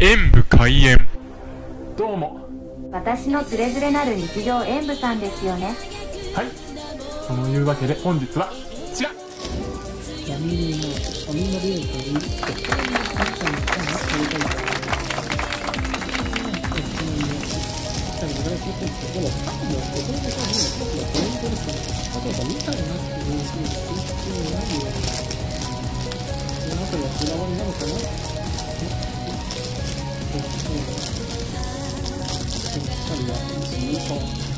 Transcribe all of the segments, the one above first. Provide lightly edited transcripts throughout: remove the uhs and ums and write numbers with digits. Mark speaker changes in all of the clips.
Speaker 1: 演武開演。
Speaker 2: どうも。
Speaker 3: 私のつれづれなる日常演武さんですよね。
Speaker 2: はい。そのいうわけで本日はこちら。
Speaker 4: ファミリーマート、ファミマデータに行って、あったのかな、食べたいから。でも、パンのお好み焼きがポイントですね。例えば、みたいなっていうふうにする必要ないような。そのあたりはこだわりなのかな。しっかりは、いいか。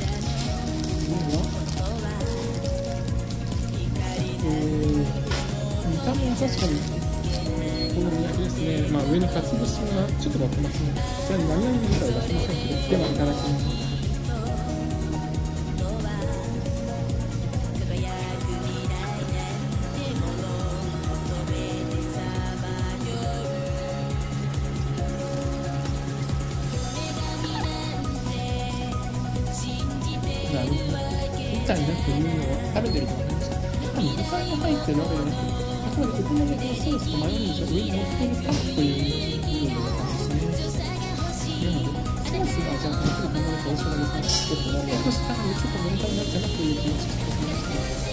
Speaker 4: 見た目は確かにお好み焼きですね。まあ上にかつぶしがちょっと乗ってますね。それに何々みたい出せませんけど、ではいただきます。なるほど。みたいなっていうのは食べてると思います。具材が入ってるわけじゃなくて、あくまでお好み焼きのソースとマヨネーズが上に乗っているパンという部分の感じですね。なので、ソースがじゃあ本当に考えた美味しくなりそうなちょっとなんかしたらちょっと物足りないかなという気持ちがしてきました。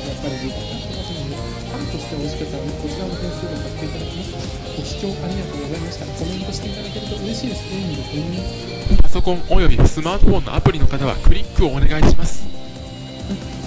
Speaker 4: やっぱり時間がかかってますので、パンとして美味しかったので、こちらの点数を買っていただきます。ご視聴ありがとうございました。コメントしていただけると嬉しいです。
Speaker 1: パソコンおよびスマートフォンのアプリの方はクリックをお願いします。